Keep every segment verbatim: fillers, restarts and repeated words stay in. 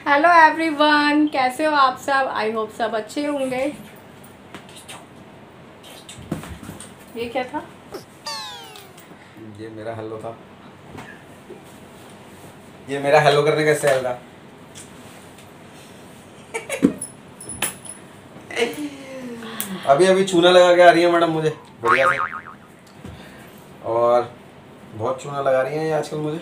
Hello everyone, कैसे हो आप सब। आई होप सब अच्छे होंगे। ये क्या था? ये मेरा हेलो था। ये मेरा हेलो करने का स्टाइल था। अभी अभी चूना लगा के आ रही है मैडम मुझे बढ़िया से, और बहुत चूना लगा रही है ये आजकल मुझे।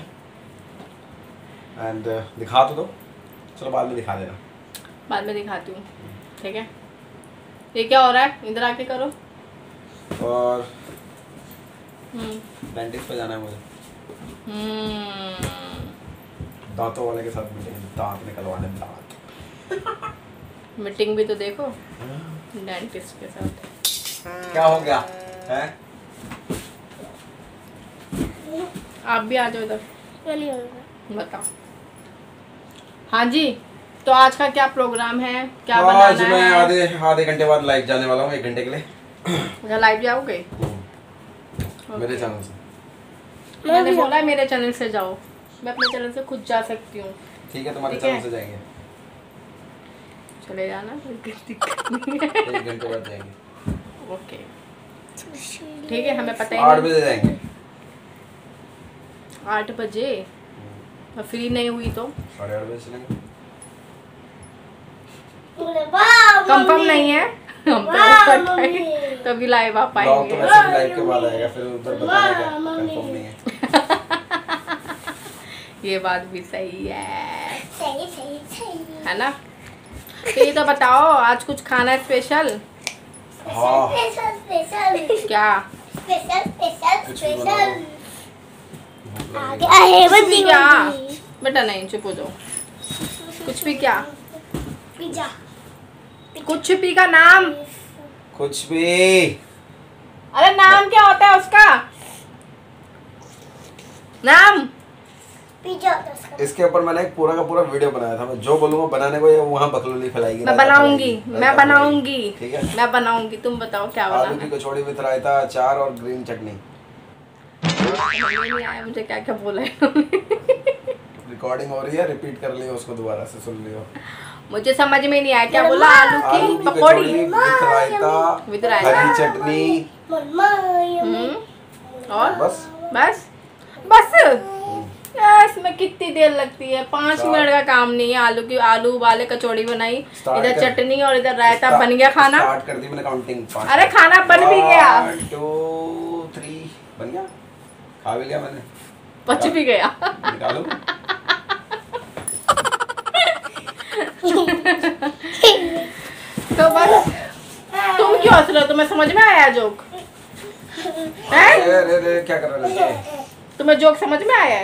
एंड uh, दिखा तो दो, चलो बाद में दिखा देना। बाद में दिखाती हूँ, ठीक है। ये क्या हो रहा है? इधर आके करो। और हम्म डेंटिस्ट पे जाना है मुझे, हम्म दांतों वाले के साथ मीटिंग, दांत निकलवाने। दांत मीटिंग भी तो देखो डेंटिस्ट के साथ। क्या हो गया है? आप भी आ जाओ इधर, बताओ। हाँ जी, तो आज का क्या प्रोग्राम है, क्या आज बनाना मैं है? आधे आधे घंटे बाद लाइव जाने वाला हूँ, एक घंटे के लिए। अच्छा, लाइव जाओगे? मेरे चैनल से। मैंने बोला है मेरे चैनल से जाओ, मैं अपने चैनल से खुद जा सकती हूँ। ठीक है, तुम्हारे ठीक है? चैनल से जाएंगे। चले जाना, एक घंटे बाद जाएंगे। ओके ठीक है, हमें पता ही आठ नहीं। बजे जाएंगे। आठ बजे मैं फ्री नहीं हुई तो साढ़े आठ बजे चलेंगे। कंफर्म नहीं है हम तो तभी लाइव आ ब्लॉग तो पाएंगे। वैसे भी लाइव के बाद आएगा, फिर उधर बताने का कंफर्म नहीं है। ये बात भी सही है, सही सही सही है ना। तो ये तो बताओ, आज कुछ खाना है स्पेशल? हाँ, स्पेशल स्पेशल क्या? स्पेशल स्पेशल कुछ भी बनाओ। स्पेशल आगे आहे कुछ भी बंदी क्या? बंदी बेटा नहीं, चुप हो जाओ। कुछ भी क्या? पिज्जा कुछ भी का नाम? कुछ भी। अरे नाम क्या होता है उसका? नाम? पिज्जा होता है उसका। इसके ऊपर मैंने एक पूरा का पूरा वीडियो बनाया था। मैं जो बोलूँगा बनाने को, ये वहाँ बकलोली फैलाएगी। मैं रायता बनाऊंगी, फैलाएगी, मैं रायता बनाऊंगी, फैलाएगी, ठीक है। मैं बनाऊंगी। तुम बताओ क्या आलू बनाना की कचौड़ी विद रायता, अचार और ग्रीन चटनी। है। नहीं आया मुझे क्या क्या बोला है। रिकॉर्डिंग हो रही है, रिपीट कर लियो उसको, दोबारा से सुन लियो। मुझे समझ में नहीं आया क्या बोला। आलू आलू की की पकौड़ी कचौड़ी विद रायता, विद रायता। हरी चटनी, मम्मा हम्म, और बस। बस बस यार, इसमें कितनी देर लगती है? पाँच स्टार्ट। मिनट का काम नहीं है। आलू की आलू उबाले, कचौड़ी बनाई, स्टार्ट इधर कर। चटनी और इधर रायता, स्टार्ट- बन गया खाना। स्टार्ट कर दी मैंने काउंटिंग। पाँच। अरे खाना बन भी गया, वन टू थ्री बन गया, खा भी लिया मैंने, पच भी गया। निकालो। तो बस तुम क्यों हंस रहे हो? तुम्हें समझ में आया जोक? हैं? अरे अरे अरे, क्या कर रहे हो? तुम्हें जोक समझ में आया है?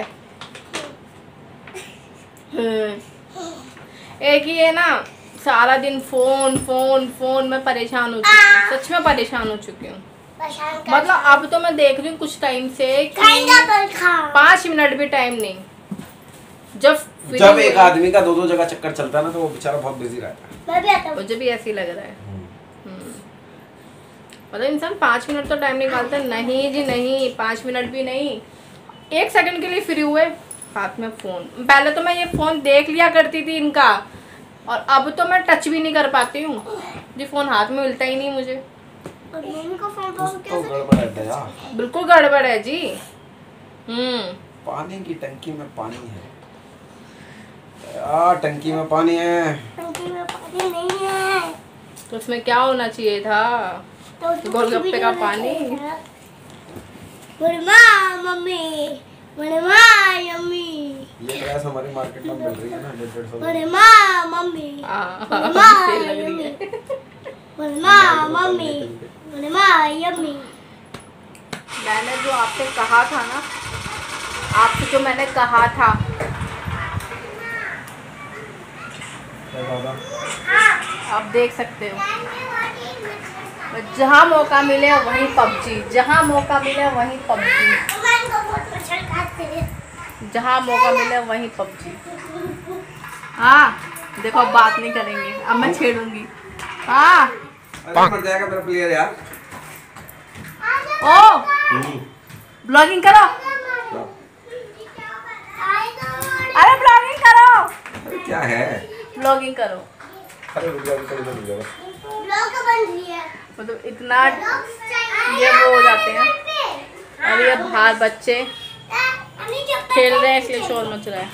हम्म। एक ही है ना, सारा दिन फोन फोन फोन में परेशान हो चुकी हूँ, सच में परेशान हो चुकी हूँ। परेशान कर मतलब अब तो मैं देख रही हूँ कुछ टाइम से कि खाएंगा पर खा पाँच मिनट भी टाइम नहीं। जब free जब हुई- एक आदमी का दो दो जगह चक्कर चलता है ना, तो वो बेचारा बहुत बिजी रहता है। मैं भी आता हूँ। मुझे भी ऐसे ही लग रहा है। हम्म। मतलब इंसान पाँच मिनट तो टाइम निकालता है। नहीं जी नहीं, पाँच मिनट भी नहीं। एक सेकंड के लिए फ्री हुए, हाथ में फ़ोन। पहले तो मैं ये फ़ोन देख लिया करती थी इनका, और अब तो मैं टच भी नहीं कर पाती हूँ जी। फ़ोन हाथ में मिलता ही नहीं मुझे। और मम्मी को फोन कुछ करो तो कैसे? गड़बड़ रहता है यार। बिल्कुल गड़बड़ है जी। हम्म पानी की टंकी में पानी है यार, टंकी में पानी है। टंकी में पानी नहीं है तो उसमें क्या होना चाहिए था? तो उसमें गोलगप्पे कुछ भी का नहीं पानी। होना चाहिए। मेरी माँ मम्मी, मेरी माँ यम्मी, ये ड्रेस हमारी मार्केट में मिल रही है ना, डेढ़ डेढ़ सौ मेरी माँ मम्मी, हाँ, मेरी माँ सेल लग रही यम्मी, है। मेरी माँ मम्मी, मेरी माँ यम्मी। मैंने जो आपसे कहा था ना, आपसे जो मैंने कहा था, क्या कहा था? आप देख सकते हो। जहाँ मौका मिले वहीं पबजी, जहाँ मौका मिले वहीं पबजी, जहाँ मौका मिले वहीं पबजी। हाँ देखो, अब बात नहीं करेंगे, अब मैं छेड़ूंगी। हाँ अरे मर जाएगा मेरा प्लेयर यार। ओ ब्लॉगिंग करो, अरे ब्लॉगिंग करो। अरे क्या है? ब्लॉगिंग करो। अरे रुक जाओ, थोड़ी देर रुक जाओ। ब्लॉग बन रही है। मतलब इतना ये वो हो जाते हैं। और ये बाहर बच्चे खेल रहे हैं इसलिए शोर मच रहा है।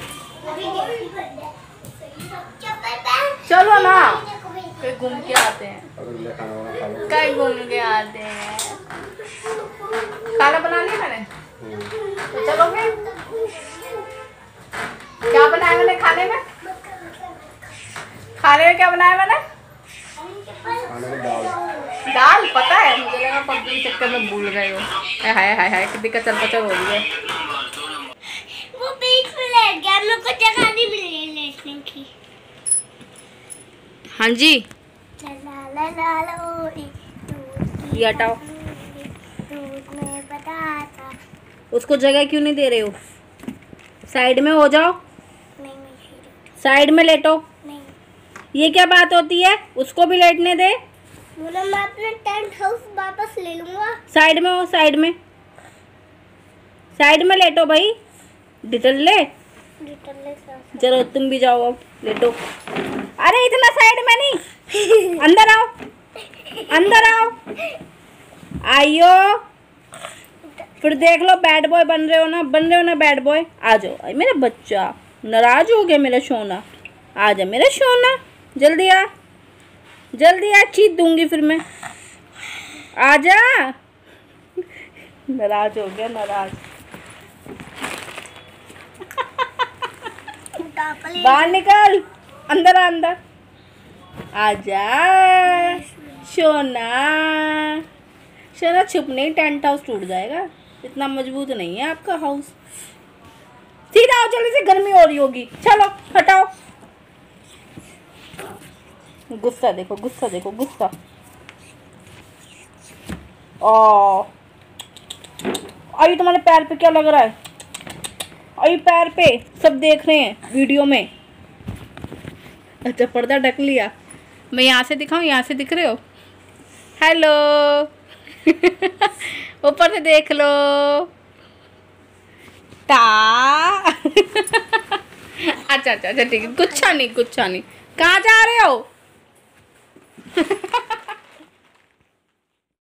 चलो ना कहीं घूम के आते हैं, कहीं घूम के आते हैं। खाना बना लिया मैंने, तो चलो फिर। क्या बनाया मैंने खाने में? खाने में क्या बनाया मैंने? दाल। दाल पता है मुझे, लगा पबजी के चक्कर में भूल गए हो। हाय हाय हाय कितनी कचर पचर हो रही है। वो बीच में लेट गया, मेरे को जगह नहीं मिली लेटने की। हाँ जी ला ला ला ला ओ दूध ये हटाओ। दूध में बताता। उसको जगह क्यों नहीं दे रहे हो? साइड में हो जाओ, नहीं नहीं साइड में लेटो। नहीं। ये क्या बात होती है? उसको भी लेटने दे। बोला मैं अपना टेंट हाउस वापस ले लूंगा। साइड में हो, साइड में, साइड में लेटो भाई। डिटल ले, चलो तुम भी जाओ अब लेटो। अरे इतना साइड में नहीं, अंदर आओ, अंदर आओ। आइयो, फिर देख लो बैड बॉय बन रहे हो ना, बन रहे हो ना बैड बॉय। आ जाओ। अरे मेरा बच्चा नाराज हो गया, मेरा सोना। आ जा मेरा सोना, जल्दी आ, जल्दी आ, चीत दूंगी फिर मैं। आ जा। नाराज हो गया, नाराज। बाहर निकल, अंदर आ, अंदर आजा सोना। सोना छुप नहीं, टेंट हाउस टूट जाएगा। इतना मजबूत नहीं है आपका हाउस। सीधा आओ, जल्दी से, गर्मी हो रही होगी। चलो हटाओ। गुस्सा देखो, गुस्सा देखो, गुस्सा। ओ अरे तुम्हारे पैर पे क्या लग रहा है? अरे पैर पे सब देख रहे हैं वीडियो में। अच्छा पर्दा ढक लिया। मैं यहाँ से दिखाऊं? यहाँ से दिख रहे हो? हेलो। ऊपर से देख लो। ता। अच्छा अच्छा अच्छा ठीक है, गुच्छा नहीं, गुच्छा नहीं। कहाँ जा रहे हो?